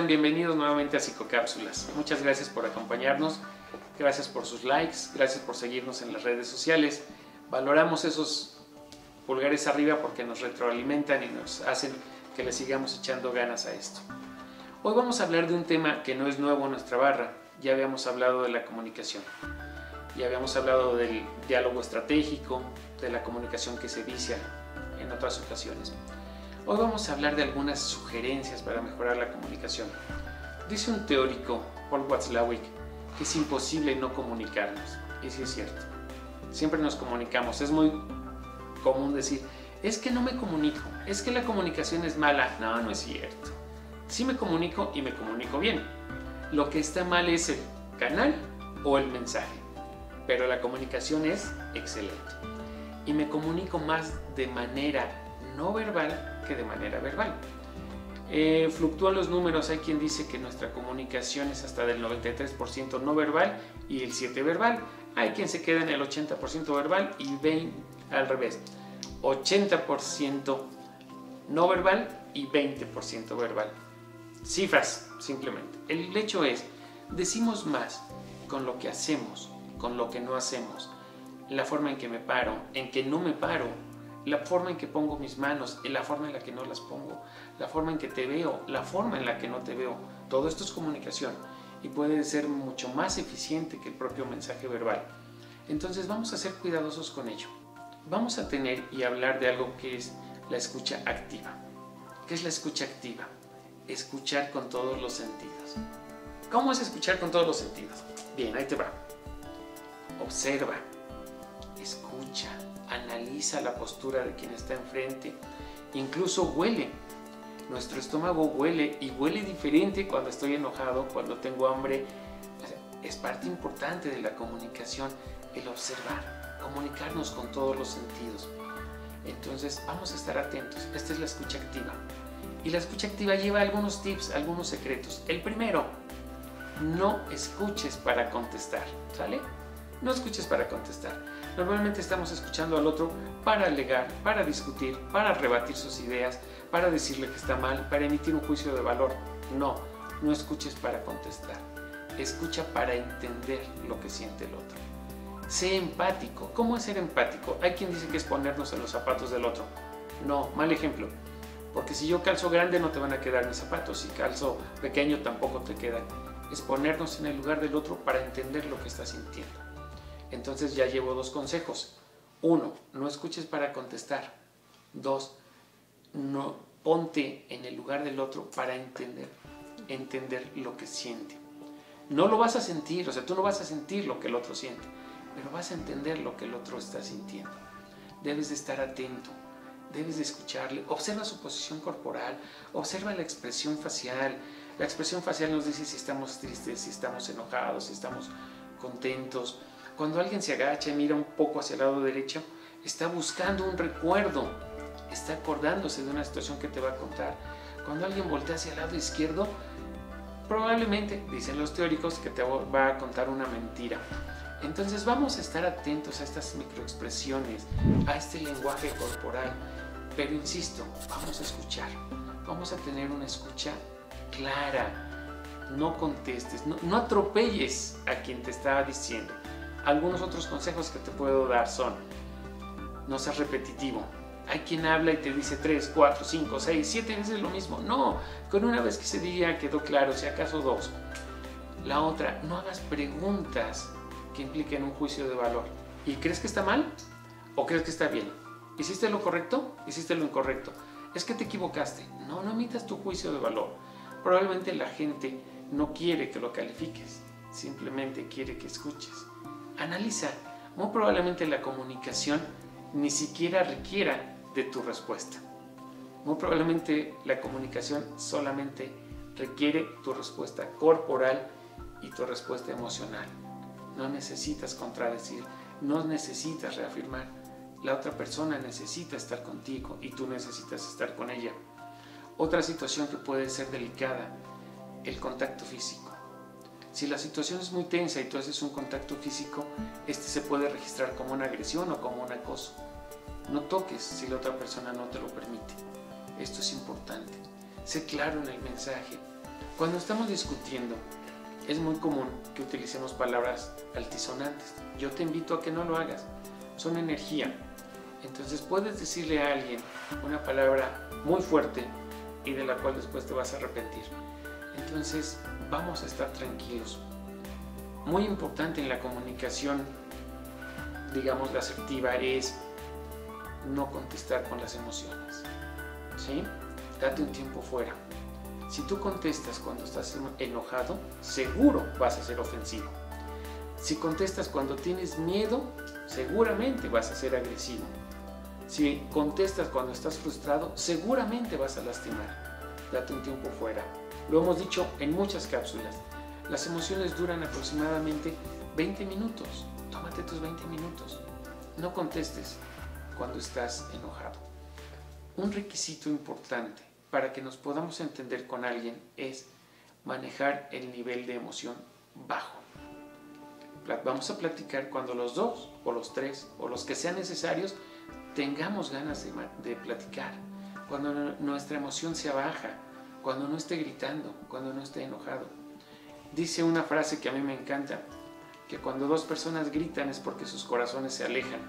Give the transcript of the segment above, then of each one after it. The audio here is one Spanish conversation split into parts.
Bienvenidos nuevamente a Psicocápsulas. Muchas gracias por acompañarnos, gracias por sus likes, gracias por seguirnos en las redes sociales. Valoramos esos pulgares arriba porque nos retroalimentan y nos hacen que le sigamos echando ganas a esto. Hoy vamos a hablar de un tema que no es nuevo en nuestra barra. Ya habíamos hablado de la comunicación, ya habíamos hablado del diálogo estratégico, de la comunicación que se vicia en otras ocasiones. Hoy vamos a hablar de algunas sugerencias para mejorar la comunicación. Dice un teórico, Paul Watzlawick, que es imposible no comunicarnos. Y sí es cierto. Siempre nos comunicamos. Es muy común decir, es que no me comunico, es que la comunicación es mala. No, no es cierto. Sí me comunico y me comunico bien. Lo que está mal es el canal o el mensaje. Pero la comunicación es excelente. Y me comunico más de manera no verbal que de manera verbal. Fluctúan los números. Hay quien dice que nuestra comunicación es hasta del 93% no verbal y el 7% verbal. Hay quien se queda en el 80% verbal y ven al revés. 80% no verbal y 20% verbal. Cifras, simplemente. El hecho es, decimos más con lo que hacemos, con lo que no hacemos. La forma en que me paro, en que no me paro, la forma en que pongo mis manos, la forma en la que no las pongo, la forma en que te veo, la forma en la que no te veo. Todo esto es comunicación y puede ser mucho más eficiente que el propio mensaje verbal. Entonces vamos a ser cuidadosos con ello. Vamos a tener y hablar de algo que es la escucha activa. ¿Qué es la escucha activa? Escuchar con todos los sentidos. ¿Cómo es escuchar con todos los sentidos? Bien, ahí te va. Observa, escucha, analiza la postura de quien está enfrente, incluso huele. Nuestro estómago huele y huele diferente cuando estoy enojado, cuando tengo hambre. Es parte importante de la comunicación el observar, comunicarnos con todos los sentidos. Entonces vamos a estar atentos. Esta es la escucha activa. Y la escucha activa lleva algunos tips, algunos secretos. El primero, no escuches para contestar, ¿sale? No escuches para contestar. Normalmente estamos escuchando al otro para alegar, para discutir, para rebatir sus ideas, para decirle que está mal, para emitir un juicio de valor. No, no escuches para contestar. Escucha para entender lo que siente el otro. Sé empático. ¿Cómo es ser empático? Hay quien dice que es ponernos en los zapatos del otro. No, mal ejemplo. Porque si yo calzo grande no te van a quedar mis zapatos. Si calzo pequeño tampoco te quedan. Es ponernos en el lugar del otro para entender lo que está sintiendo. Entonces ya llevo dos consejos. 1. No escuches para contestar. 2. No ponte en el lugar del otro para entender lo que siente. No lo vas a sentir, o sea, tú no vas a sentir lo que el otro siente, pero vas a entender lo que el otro está sintiendo. Debes de estar atento, debes de escucharle. Observa su posición corporal, observa la expresión facial. La expresión facial nos dice si estamos tristes, si estamos enojados, si estamos contentos. Cuando alguien se agacha y mira un poco hacia el lado derecho, está buscando un recuerdo, está acordándose de una situación que te va a contar. Cuando alguien voltea hacia el lado izquierdo, probablemente, dicen los teóricos, que te va a contar una mentira. Entonces vamos a estar atentos a estas microexpresiones, a este lenguaje corporal. Pero insisto, vamos a escuchar, vamos a tener una escucha clara. No contestes, no atropelles a quien te está diciendo. Algunos otros consejos que te puedo dar son: no seas repetitivo. Hay quien habla y te dice 3, 4, 5, 6, 7 veces lo mismo. No, con una vez que se diga quedó claro, si acaso 2. La otra, no hagas preguntas que impliquen un juicio de valor. ¿Y crees que está mal o crees que está bien? ¿Hiciste lo correcto? ¿Hiciste lo incorrecto? Es que te equivocaste. No emitas tu juicio de valor. Probablemente la gente no quiere que lo califiques, simplemente quiere que escuches. Analiza. Muy probablemente la comunicación ni siquiera requiera de tu respuesta. Muy probablemente la comunicación solamente requiere tu respuesta corporal y tu respuesta emocional. No necesitas contradecir, no necesitas reafirmar. La otra persona necesita estar contigo y tú necesitas estar con ella. Otra situación que puede ser delicada, el contacto físico. Si la situación es muy tensa y tú haces un contacto físico, este se puede registrar como una agresión o como un acoso. No toques si la otra persona no te lo permite. Esto es importante. Sé claro en el mensaje. Cuando estamos discutiendo, es muy común que utilicemos palabras altisonantes. Yo te invito a que no lo hagas. Son energía. Entonces puedes decirle a alguien una palabra muy fuerte y de la cual después te vas a arrepentir. Entonces vamos a estar tranquilos. Muy importante en la comunicación, digamos, la asertiva, es no contestar con las emociones, ¿sí? Date un tiempo fuera. Si tú contestas cuando estás enojado, seguro vas a ser ofensivo. Si contestas cuando tienes miedo, seguramente vas a ser agresivo. Si contestas cuando estás frustrado, seguramente vas a lastimar. Date un tiempo fuera. Lo hemos dicho en muchas cápsulas. Las emociones duran aproximadamente 20 minutos. Tómate tus 20 minutos. No contestes cuando estás enojado. Un requisito importante para que nos podamos entender con alguien es manejar el nivel de emoción bajo. Vamos a platicar cuando los dos, o los tres, o los que sean necesarios, tengamos ganas de platicar. Cuando nuestra emoción sea baja, cuando no esté gritando, cuando no esté enojado. Dice una frase que a mí me encanta, que cuando dos personas gritan es porque sus corazones se alejan.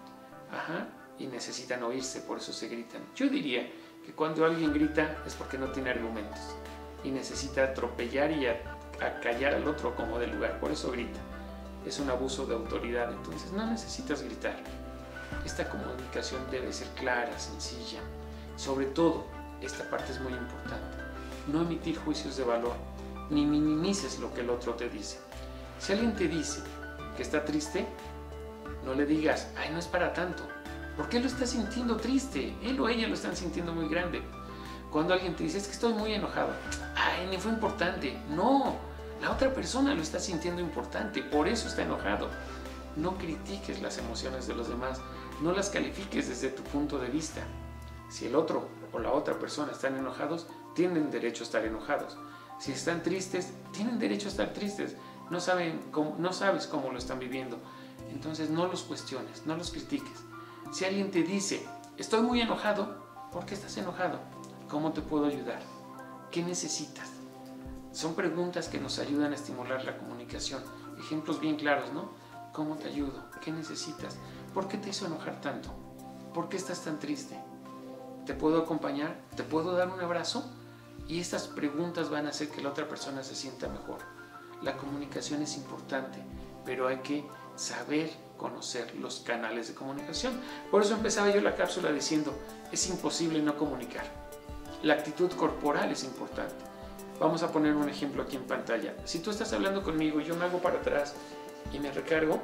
Y necesitan oírse, por eso se gritan. Yo diría que cuando alguien grita es porque no tiene argumentos y necesita atropellar y acallar al otro como de lugar, por eso grita. Es un abuso de autoridad, entonces no necesitas gritar. Esta comunicación debe ser clara, sencilla. Sobre todo, esta parte es muy importante. No emitir juicios de valor, ni minimices lo que el otro te dice. Si alguien te dice que está triste, no le digas, ay, no es para tanto. ¿Por qué lo está sintiendo triste? Él o ella lo están sintiendo muy grande. Cuando alguien te dice, es que estoy muy enojado, ay, ni fue importante. No, la otra persona lo está sintiendo importante, por eso está enojado. No critiques las emociones de los demás, no las califiques desde tu punto de vista. Si el otro o la otra persona están enojados, tienen derecho a estar enojados. Si están tristes, tienen derecho a estar tristes. No sabes cómo lo están viviendo. Entonces no los cuestiones, no los critiques. Si alguien te dice, estoy muy enojado, ¿por qué estás enojado? ¿Cómo te puedo ayudar? ¿Qué necesitas? Son preguntas que nos ayudan a estimular la comunicación. Ejemplos bien claros, ¿no? ¿Cómo te ayudo? ¿Qué necesitas? ¿Por qué te hizo enojar tanto? ¿Por qué estás tan triste? ¿Te puedo acompañar? ¿Te puedo dar un abrazo? Y estas preguntas van a hacer que la otra persona se sienta mejor. La comunicación es importante, pero hay que saber conocer los canales de comunicación. Por eso empezaba yo la cápsula diciendo, es imposible no comunicar. La actitud corporal es importante. Vamos a poner un ejemplo aquí en pantalla. Si tú estás hablando conmigo y yo me hago para atrás y me recargo,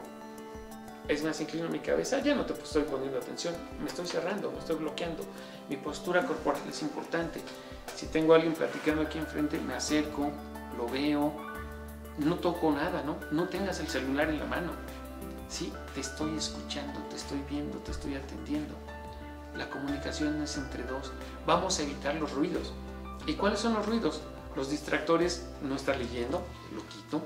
es más, inclino mi cabeza, ya no te estoy poniendo atención, me estoy cerrando, me estoy bloqueando. Mi postura corporal es importante. Si tengo a alguien platicando aquí enfrente, me acerco, lo veo, no toco nada, ¿no? No tengas el celular en la mano. Sí, te estoy escuchando, te estoy viendo, te estoy atendiendo. La comunicación es entre dos. Vamos a evitar los ruidos. ¿Y cuáles son los ruidos? Los distractores, no estar leyendo, lo quito.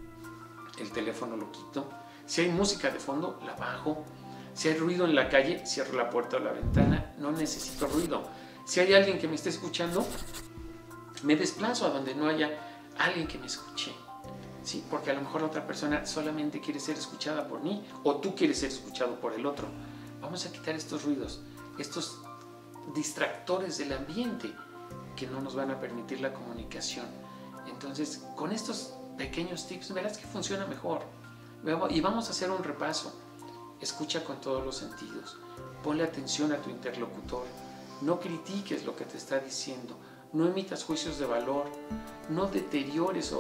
El teléfono lo quito. Si hay música de fondo, la bajo. Si hay ruido en la calle, cierro la puerta o la ventana. No necesito ruido. Si hay alguien que me esté escuchando, me desplazo a donde no haya alguien que me escuche. Sí, porque a lo mejor la otra persona solamente quiere ser escuchada por mí o tú quieres ser escuchado por el otro. Vamos a quitar estos ruidos, estos distractores del ambiente que no nos van a permitir la comunicación. Entonces, con estos pequeños tips verás que funciona mejor. Y vamos a hacer un repaso. Escucha con todos los sentidos. Ponle atención a tu interlocutor. No critiques lo que te está diciendo. No emitas juicios de valor. No deteriores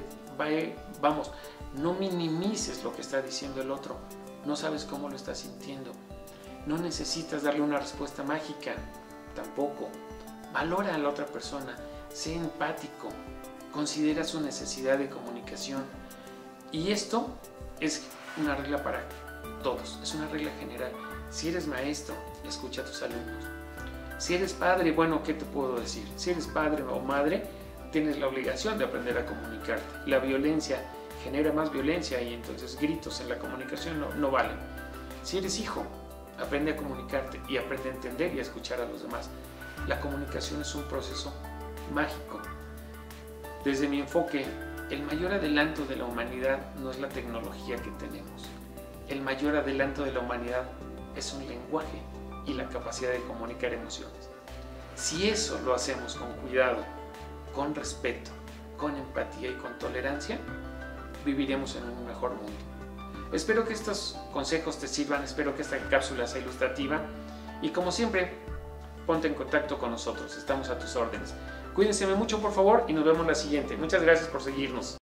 no minimices lo que está diciendo el otro. No sabes cómo lo está sintiendo. No necesitas darle una respuesta mágica. Tampoco. Valora a la otra persona. Sé empático. Considera su necesidad de comunicación. Y esto es una regla para todos. Es una regla general. Si eres maestro, escucha a tus alumnos. Si eres padre, bueno, ¿qué te puedo decir? Si eres padre o madre, tienes la obligación de aprender a comunicarte. La violencia genera más violencia y entonces gritos en la comunicación no valen. Si eres hijo, aprende a comunicarte y aprende a entender y a escuchar a los demás. La comunicación es un proceso mágico. Desde mi enfoque, el mayor adelanto de la humanidad no es la tecnología que tenemos. El mayor adelanto de la humanidad es un lenguaje y la capacidad de comunicar emociones. Si eso lo hacemos con cuidado, con respeto, con empatía y con tolerancia, viviremos en un mejor mundo. Espero que estos consejos te sirvan, espero que esta cápsula sea ilustrativa y como siempre, ponte en contacto con nosotros, estamos a tus órdenes. Cuídense mucho por favor y nos vemos en la siguiente. Muchas gracias por seguirnos.